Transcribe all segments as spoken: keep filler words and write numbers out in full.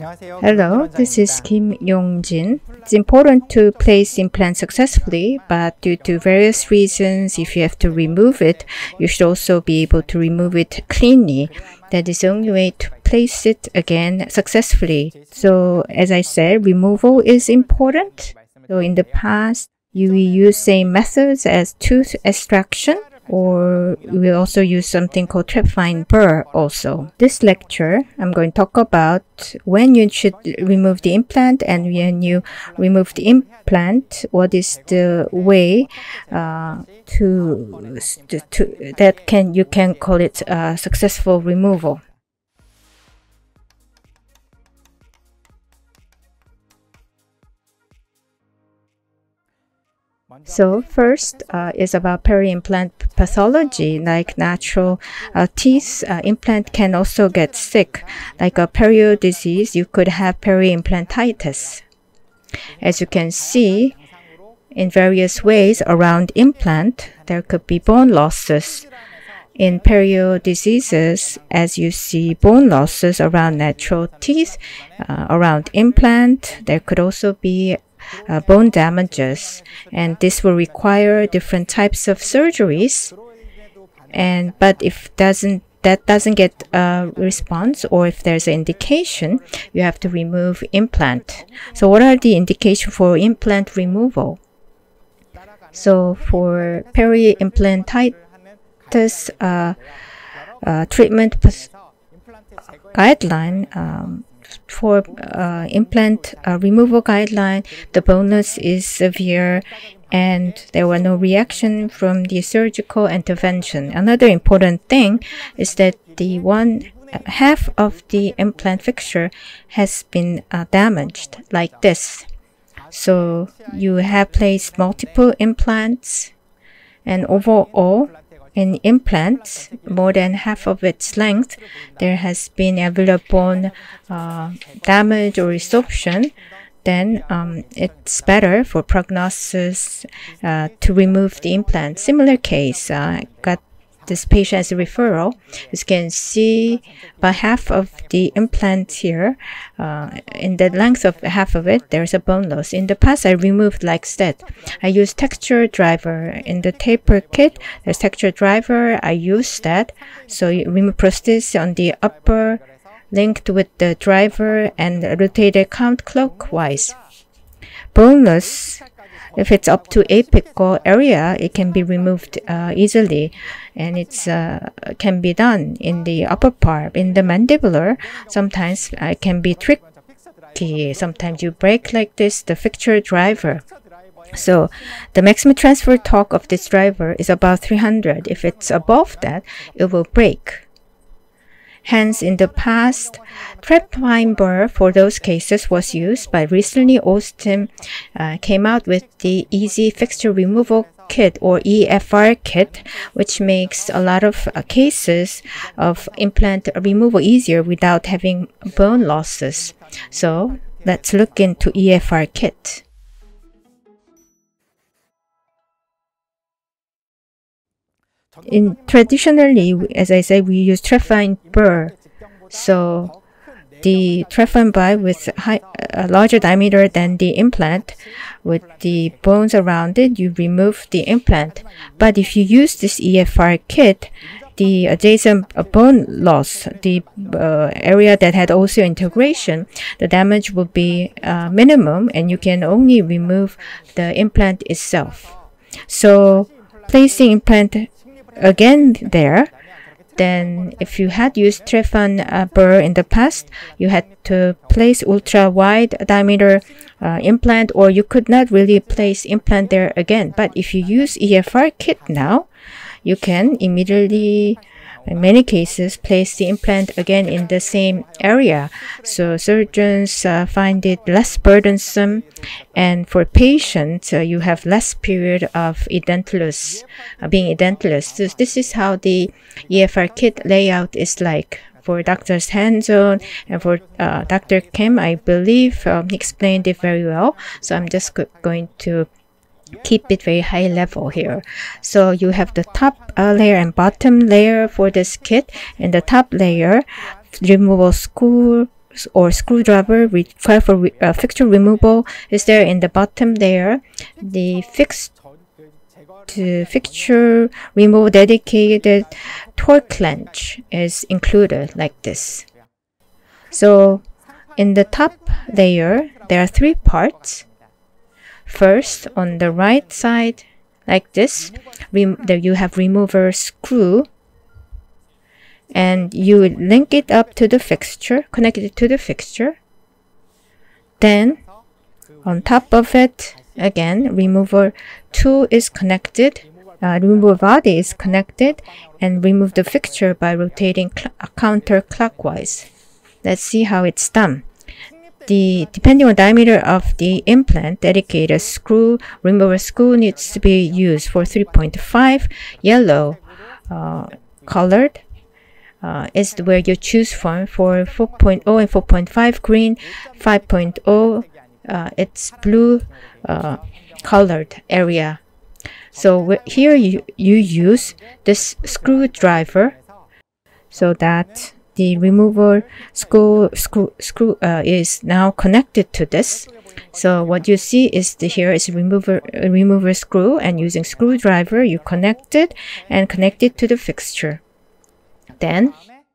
Hello, this is Kim Yong-jin. It's important to place implant successfully, but due to various reasons, if you have to remove it, you should also be able to remove it cleanly. That is the only way to place it again successfully. So, as I said, removal is important. So, in the past, you use same methods as tooth extraction, or we also use something called trap-fine burr also. This lecture, I'm going to talk about when you should remove the implant, and when you remove the implant, what is the way uh, to, to that can you can call it a successful removal. So first uh, is about peri-implant pathology. Like natural uh, teeth, uh, implant can also get sick. Like a perio disease, you could have peri-implantitis. As you can see, in various ways around implant, there could be bone losses. In perio diseases, as you see bone losses around natural teeth, uh, around implant, there could also be Uh, bone damages, and this will require different types of surgeries. And but if doesn't that doesn't get a response, or if there's an indication, you have to remove implant. So what are the indications for implant removal? So for peri-implantitis uh, uh, treatment guideline, um, for uh, implant uh, removal guideline, the bone loss is severe and there were no reaction from the surgical intervention. Another important thing is that the one half of the implant fixture has been uh, damaged, like this. So you have placed multiple implants, and overall in implants, more than half of its length, there has been alveolar bone uh, damage or resorption, then um, it's better for prognosis uh, to remove the implant. Similar case, uh, I got this patient as a referral. As you can see, about half of the implant here, uh, in the length of half of it, there's a bone loss. In the past, I removed like that. I used texture driver. In the taper kit, there's texture driver. I used that. So you remove prosthesis on the upper, linked with the driver, and rotated counterclockwise. Bone loss, if it's up to apical area, it can be removed uh, easily, and it's uh, can be done in the upper part. In the mandibular, sometimes uh, it can be tricky. Sometimes you break like this, the fixture driver. So the maximum transfer torque of this driver is about three hundred. If it's above that, it will break. Hence, in the past, trap-fine burr for those cases was used, but recently OSSTEM uh, came out with the Easy Fixture Removal Kit, or E F R kit, which makes a lot of uh, cases of implant removal easier without having bone losses. So let's look into E F R kit. In traditionally, as I said, we use trap-fine burr. So the trap-fine burr with high, a larger diameter than the implant, with the bones around it, you remove the implant. But if you use this E F R kit, the adjacent bone loss, the uh, area that had osseointegration, the damage will be uh, minimum, and you can only remove the implant itself. So placing implant again there, then if you had used trap-fine uh, burr in the past, you had to place ultra-wide diameter uh, implant, or you could not really place implant there again. But if you use E F R kit now, you can immediately, in many cases, place the implant again in the same area. So surgeons uh, find it less burdensome, and for patients, uh, you have less period of edentless, uh, being edentless. So this is how the E F R kit layout is like. For Doctor's hands-on, and for uh, Doctor Kim, I believe um, he explained it very well. So I'm just go going to keep it very high level here. So you have the top uh, layer and bottom layer for this kit. In the top layer, removable screw or screwdriver required for re uh, fixture removal is there in the bottom there. The fixed to fixture removal dedicated torque wrench is included like this. So in the top layer, there are three parts. First, on the right side, like this, there you have remover screw, and you link it up to the fixture, connect it to the fixture. Then, on top of it, again, remover tool is connected, uh, remover body is connected, and remove the fixture by rotating counterclockwise. Let's see how it's done. The, depending on diameter of the implant, dedicated screw, remover screw needs to be used for three point five. Yellow uh, colored uh, is where you choose from. For four point zero and four point five, green, five point zero, uh, it's blue uh, colored area. So here you, you use this screwdriver so that the remover screw, screw, screw uh, is now connected to this. So what you see is the, here is remover, uh, remover screw, and using screwdriver you connect it and connect it to the fixture. Then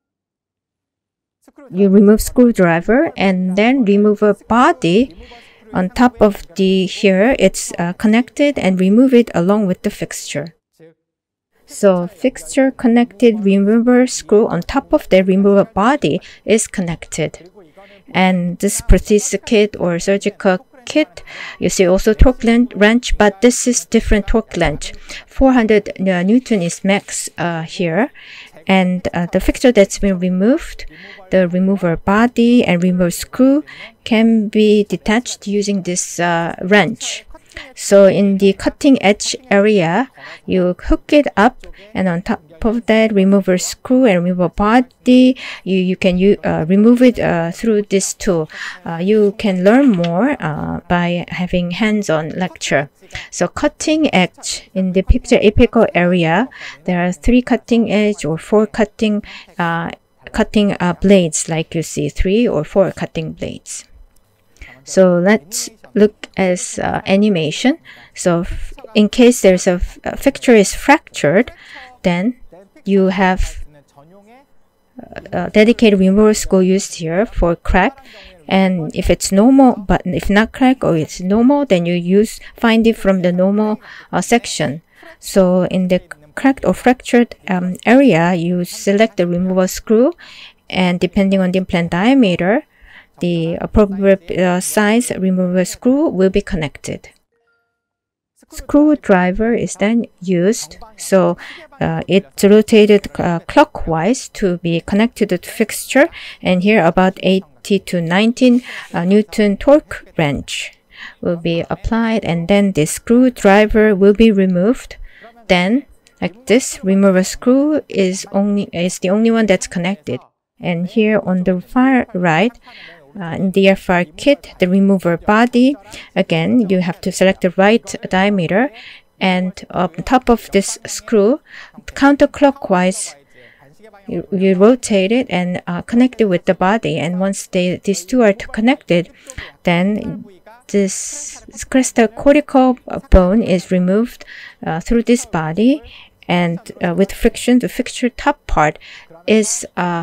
you remove screwdriver and then remover body on top of the here it's uh, connected, and remove it along with the fixture. So fixture connected remover screw on top of the remover body is connected. And this prosthesis kit or surgical kit, you see also torque wrench, but this is different torque wrench. four hundred uh, Newton is max uh, here. And uh, the fixture that's been removed, the remover body and remover screw can be detached using this uh, wrench. So in the cutting edge area, you hook it up, and on top of that remover screw and remover body, you, you can you, uh, remove it uh, through this tool. Uh, you can learn more uh, by having hands-on lecture. So cutting edge, in the picture apical area, there are three cutting edge or four cutting uh, cutting uh, blades, like you see three or four cutting blades. So let's look as uh, animation. So in case there's a, a fixture is fractured, then you have a dedicated remover screw used here for crack. And if it's normal, but if not crack or it's normal, then you use find it from the normal uh, section. So in the cracked or fractured um, area, you select the remover screw, and depending on the implant diameter, the appropriate uh, size remover screw will be connected. Screwdriver is then used, so uh, it's rotated uh, clockwise to be connected to the fixture, and here about eighty to nineteen uh, Newton torque wrench will be applied, and then the screwdriver will be removed. Then, like this, remover screw is only is the only one that's connected, and here on the far right, Uh, in the S E F R kit, the remover body, again, you have to select the right diameter, and on top of this screw, counterclockwise, you, you rotate it and uh, connect it with the body. And once they, these two are connected, then this crystal cortical bone is removed uh, through this body, and uh, with friction, the fixture top part is uh,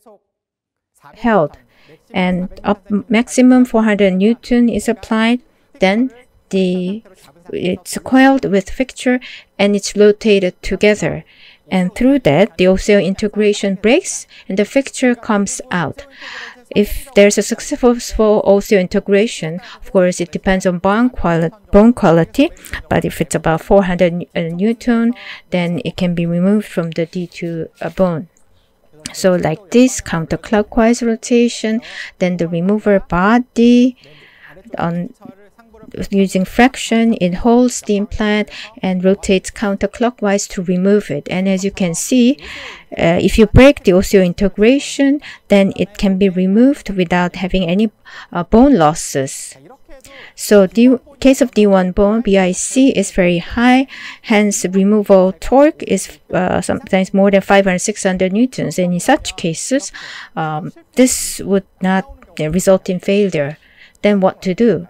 held. And up maximum four hundred Newton is applied. Then the it's coiled with fixture and it's rotated together. And through that, the osseous integration breaks and the fixture comes out. If there's a successful osseous integration, of course, it depends on bone quality, bone quality. But if it's about four hundred Newton, then it can be removed from the D two uh, bone. So like this, counterclockwise rotation, then the remover body on using friction, it holds the implant and rotates counterclockwise to remove it. And as you can see, uh, if you break the osseous integration, then it can be removed without having any uh, bone losses. So the case of D one bone, B I C is very high, hence removal torque is uh, sometimes more than five hundred, six hundred newtons. And in such cases, um, this would not result in failure. Then what to do?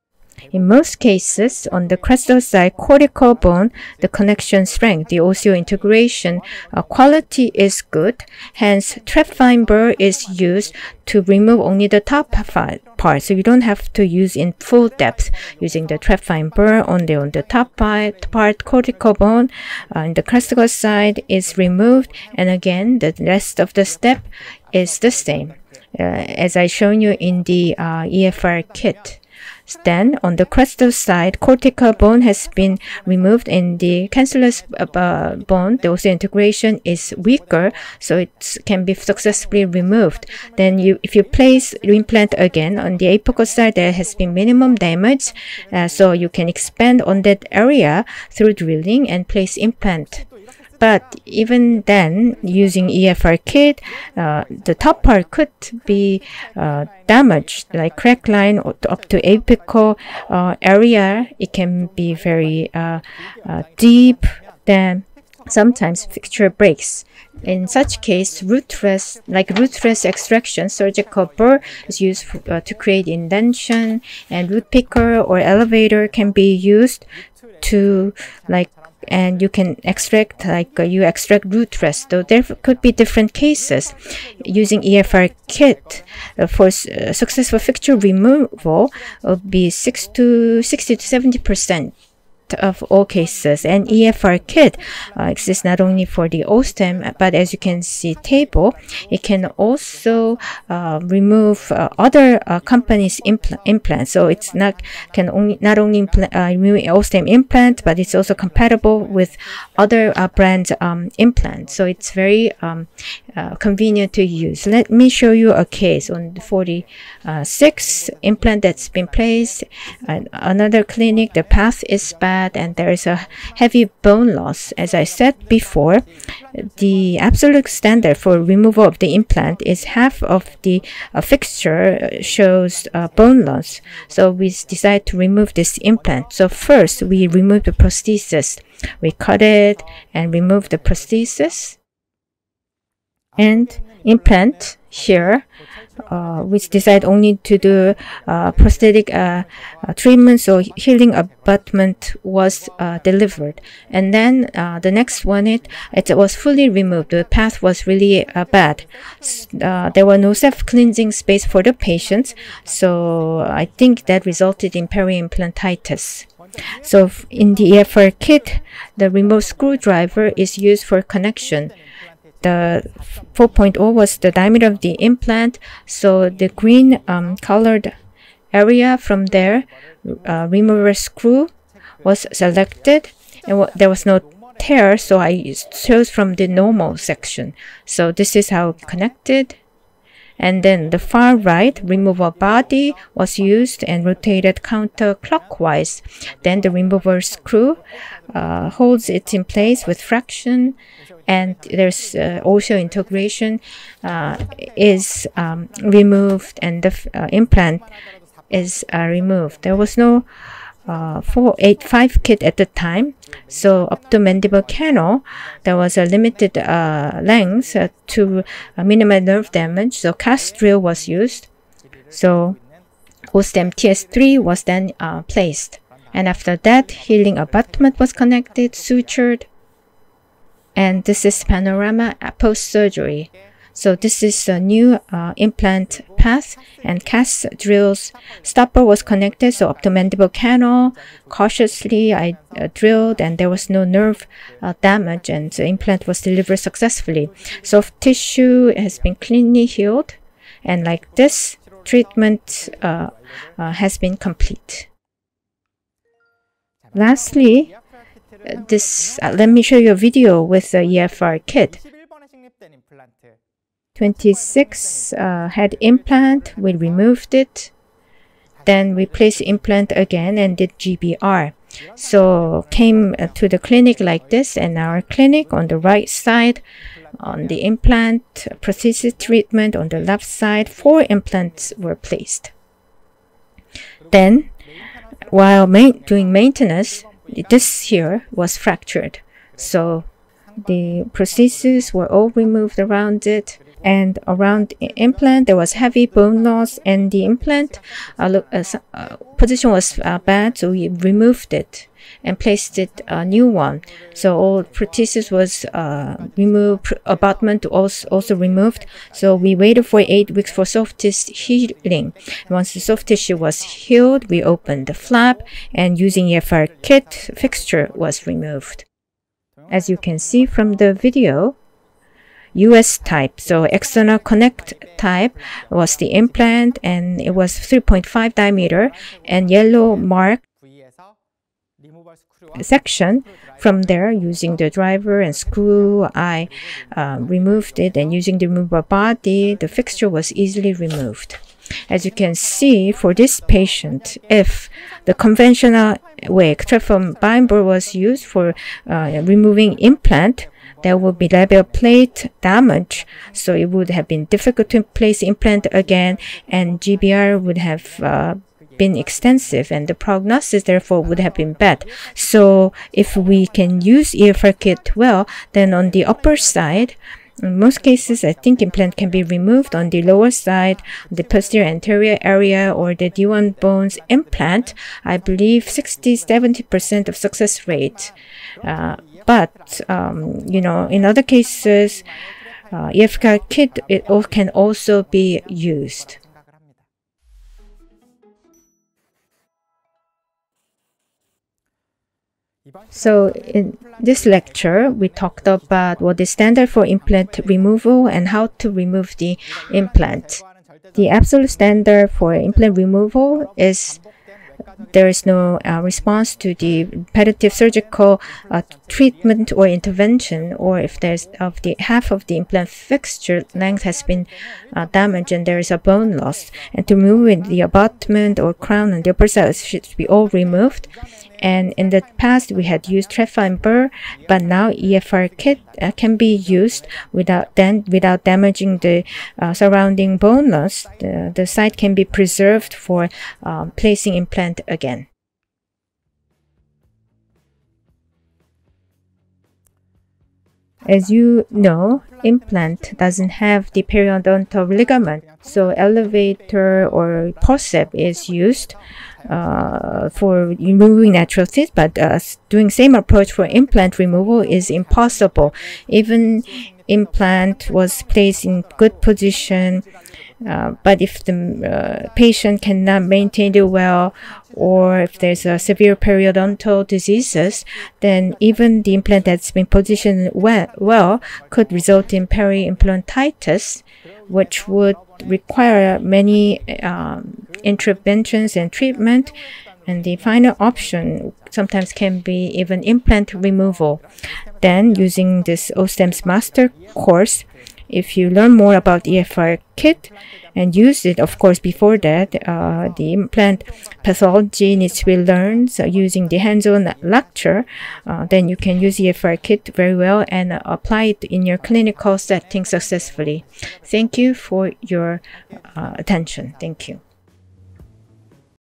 In most cases, on the crestal side cortical bone, the connection strength, the osseointegration uh, quality is good. Hence, trap-fine burr is used to remove only the top part. So you don't have to use in full depth using the trap-fine burr only on the top part, part cortical bone. Uh, in the crestal side is removed, and again, the rest of the step is the same, uh, as I shown you in the uh, E F R kit. Then, on the crestal side, cortical bone has been removed. In the cancellous uh, bone, the osseointegration is weaker, so it can be successfully removed. Then, you, if you place implant again on the apical side, there has been minimum damage, uh, so you can expand on that area through drilling and place implant. But even then, using E F R kit, uh, the top part could be uh, damaged, like crack line up to apical uh, area. It can be very uh, uh, deep. Then sometimes fixture breaks. In such case, root rest, like root rest extraction, surgical burr is used uh, to create indentation, and root picker or elevator can be used to like. And you can extract, like uh, you extract root rest. So there could be different cases. Using E F R kit uh, for uh, successful fixture removal would be six to sixty to seventy percent of all cases. And E F R kit uh, exists not only for the OSSTEM, but as you can see table, it can also uh, remove uh, other uh, companies' impl implants. So it's not can only not only uh, remove OSSTEM implant, but it's also compatible with other uh, brands' um, implants. So it's very um, uh, convenient to use. Let me show you a case on the forty-six implant that's been placed. And another clinic, the path is bad, and there is a heavy bone loss. As I said before, the absolute standard for removal of the implant is half of the uh, fixture shows uh, bone loss. So we decide to remove this implant. So first we remove the prosthesis. We cut it and remove the prosthesis and implant here. Uh, we decide only to do uh, prosthetic uh, uh, treatment, so healing abutment was uh, delivered. And then uh, the next one, it, it was fully removed. The path was really uh, bad. Uh, there were no self-cleansing space for the patients, so I think that resulted in peri-implantitis. So in the E F R kit, the remote screwdriver is used for connection. The four point zero was the diameter of the implant, so the green um, colored area from there, uh, remover screw was selected, and there was no tear, so I chose from the normal section. So this is how connected. And then the far right removal body was used and rotated counterclockwise. Then the remover screw uh, holds it in place with friction, and there's uh, also integration uh, is um, removed, and the uh, implant is uh, removed. There was no uh, four eight five kit at the time, so up to mandible canal there was a limited uh, length uh, to uh, minimize nerve damage, so cast drill was used. So OSSTEM T S three was then uh, placed, and after that healing abutment was connected, sutured, and this is panorama post-surgery. So this is a new uh, implant path, and cast drills. Stopper was connected, so up to mandible canal. Cautiously, I uh, drilled, and there was no nerve uh, damage, and the implant was delivered successfully. Soft tissue has been cleanly healed, and like this, treatment uh, uh, has been complete. Lastly, this uh, let me show you a video with the E F R kit. twenty-six uh, had implant, we removed it, then we placed implant again and did G B R. So came uh, to the clinic like this, and our clinic on the right side, on the implant prosthesis treatment on the left side, four implants were placed. Then while ma doing maintenance, this here was fractured, so the prostheses were all removed around it. And around the implant, there was heavy bone loss, and the implant uh, look, uh, uh, position was uh, bad, so we removed it and placed it a new one. So all prosthesis was uh, removed, abutment also, also removed. So we waited for eight weeks for soft tissue healing. Once the soft tissue was healed, we opened the flap, and using E F R kit, fixture was removed. As you can see from the video, U S type, so external connect type, was the implant, and it was three point five diameter, and yellow mark section. From there, using the driver and screw, I uh, removed it, and using the removable body, the fixture was easily removed. As you can see, for this patient, if the conventional way, extraction binder, was used for uh, removing implant, there will be labial plate damage, so it would have been difficult to place implant again, and G B R would have uh, been extensive, and the prognosis therefore would have been bad. So if we can use E F R kit well, then on the upper side, in most cases, I think implant can be removed on the lower side, the posterior anterior area, or the D one bones implant. I believe sixty to seventy percent of success rate. Uh, but, um, you know, in other cases, uh, E F R kit it can also be used. So in this lecture, we talked about what is standard for implant removal and how to remove the implant. The absolute standard for implant removal is there is no uh, response to the repetitive surgical uh, treatment or intervention, or if there's of the half of the implant fixture length has been uh, damaged and there is a bone loss, and to remove it, the abutment or crown on the upper side should be all removed. And in the past, we had used trephine and burr, but now E F R kit uh, can be used without then without damaging the uh, surrounding bone loss. The, the site can be preserved for um, placing implant again. As you know, implant doesn't have the periodontal ligament, so elevator or forceps is used uh, for removing natural teeth, but uh, doing same approach for implant removal is impossible. Even implant was placed in good position, uh, but if the uh, patient cannot maintain it well, or if there's a severe periodontal diseases, then even the implant that's been positioned well, well could result in peri-implantitis, which would require many um, interventions and treatment. And the final option sometimes can be even implant removal. Then, using this OSSTEM's master course, if you learn more about E F R kit and use it, of course, before that, uh, the implant pathology needs to be learned. So using the hands-on lecture, uh, then you can use E F R kit very well and uh, apply it in your clinical setting successfully. Thank you for your uh, attention. Thank you.